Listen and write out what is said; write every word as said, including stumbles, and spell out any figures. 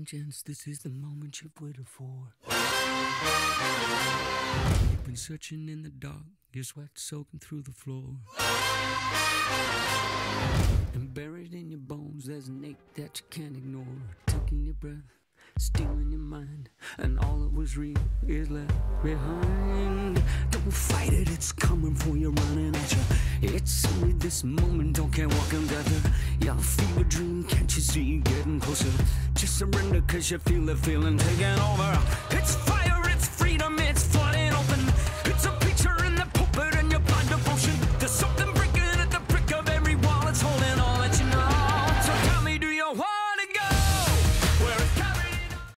gents, this is the moment you've waited for. You've been searching in the dark, your sweat soaking through the floor. And buried in your bones, there's an ache that you can't ignore. Taking your breath, stealing your mind, and all that was real is left behind. Don't fight it, it's coming for you, running at you. It's only this moment, don't care what comes after. Your fever dream, can't you see, getting closer. Just surrender, cause you feel the feeling taking over.